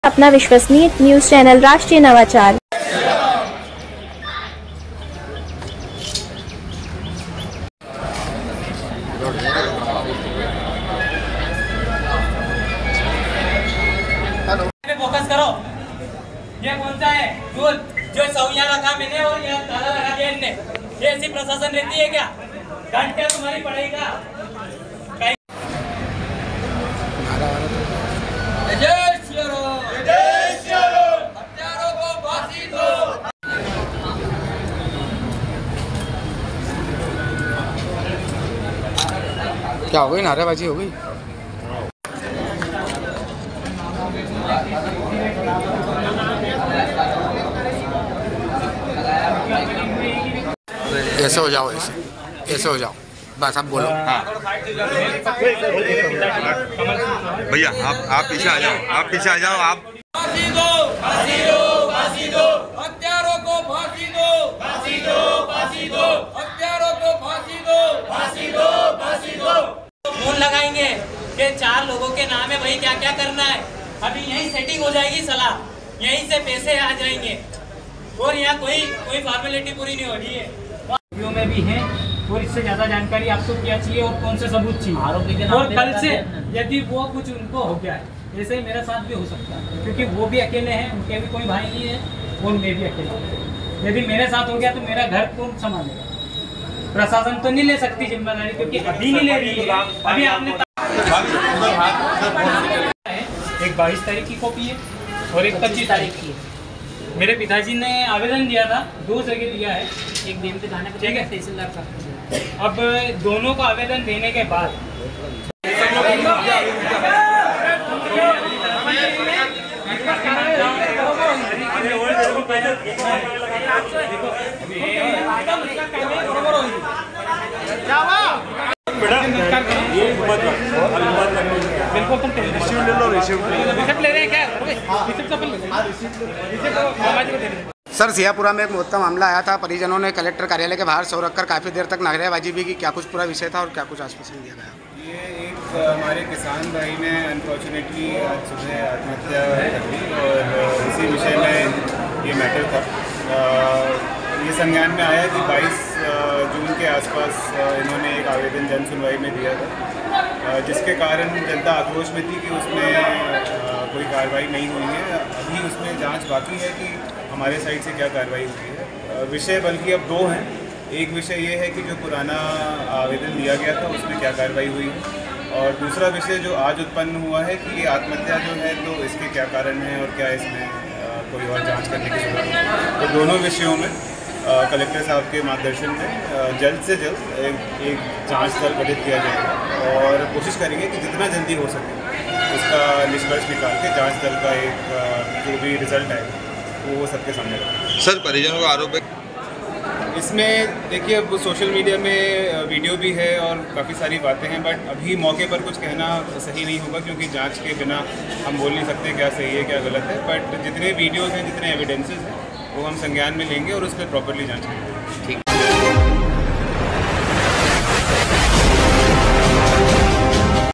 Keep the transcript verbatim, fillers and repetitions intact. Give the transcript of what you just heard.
अपना विश्वसनीय news channel राष्ट्रीय नवाचार। फोकस करो। ये कौन सा है दूध जो सौ यहाँ रखा मैंने और यहाँ ताला लगा दिया इनने? ये ऐसी प्रशासन रहती है क्या? घंटे तुम्हारी पढ़ाई का क्या हो गई? नारेबाजी हो गई। ऐसे हो जाओ, ऐसे ऐसे हो जाओ, बस आप बोलो। हाँ भैया आप आप पीछे आ जाओ, आप पीछे आ जाओ। आप फांसी दो, फांसी दो, फांसी दो, हत्यारों को फांसी दो, फांसी दो, फांसी दो, हत्यारों को फांसी दो, फांसी दो, फांसी दो। फोन लगाएंगे कि चार लोगों के नाम है भाई, क्या क्या करना है। अभी यही सेटिंग हो जाएगी सलाह, यहीं से पैसे आ जाएंगे और यहाँ कोई कोई फॉर्मेलिटी पूरी नहीं हो रही है। वीडियो में भी है और इससे ज्यादा जानकारी आपको क्या चाहिए और कौन से सबूत चाहिए आरोपी के नाम। और कल से यदि वो कुछ उनको हो गया है, ऐसे ही मेरे साथ भी हो सकता है, क्योंकि वो भी अकेले हैं, उनके भी कोई भाई नहीं है और मैं भी अकेला हूँ। यदि मेरे साथ हो गया तो मेरा घर कौन संभालेगा? प्रशासन तो नहीं ले सकती जिम्मेदारी, क्योंकि अभी नहीं ले रही है। अभी आपने एक बाईस तारीख की कॉपी है और एक पच्चीस तारीख की है। मेरे पिताजी ने आवेदन दिया था, दो जगह दिया है, एक दिन पे थाने पे, ठीक है, तहसीलदार का। अब दोनों को आवेदन देने के बाद बिल्कुल तुम रिसीव ले लो, रिसीव ले रहे हैं क्या? सर, सियापुरा में एक मौत का मामला आया था। परिजनों ने कलेक्टर कार्यालय के बाहर सौ रखकर काफ़ी देर तक नारेबाजी भी की। क्या कुछ पूरा विषय था और क्या कुछ आश्वासन दिया गया? ये एक हमारे किसान भाई ने अनफॉर्चुनेटली आज सुबह आत्महत्या कर ली और इसी विषय में ये मैटर था। ये संज्ञान में आया कि बाईस जून के आसपास इन्होंने एक आवेदन जन सुनवाई में दिया था, जिसके कारण जनता आक्रोश में थी कि उसमें कोई कार्रवाई नहीं हुई है। अभी उसमें जांच बाकी है कि हमारे साइड से क्या कार्रवाई हुई है। विषय बल्कि अब दो हैं। एक विषय ये है कि जो पुराना आवेदन दिया गया था उसमें क्या कार्रवाई हुई है, और दूसरा विषय जो आज उत्पन्न हुआ है कि ये आत्महत्या जो है तो इसके क्या कारण है और क्या इसमें कोई और जांच करने की जरूरत है। तो दोनों विषयों में कलेक्टर साहब के मार्गदर्शन में जल्द से जल्द एक एक जांच दल गठित किया जाएगा और कोशिश करेंगे कि जितना जल्दी हो सके उसका निष्कर्ष निकाल के जांच दल का एक जो भी रिजल्ट आएगा वो सबके सामने रखें। सर, परिजनों का आरोप है इसमें, देखिए अब सोशल मीडिया में वीडियो भी है और काफ़ी सारी बातें हैं, बट अभी मौके पर कुछ कहना सही नहीं होगा क्योंकि जांच के बिना हम बोल नहीं सकते क्या सही है क्या गलत है। बट जितने वीडियोज़ हैं, जितने एविडेंसेस हैं, वो हम संज्ञान में लेंगे और उस पर प्रॉपर्ली जांच करेंगे। ठीक।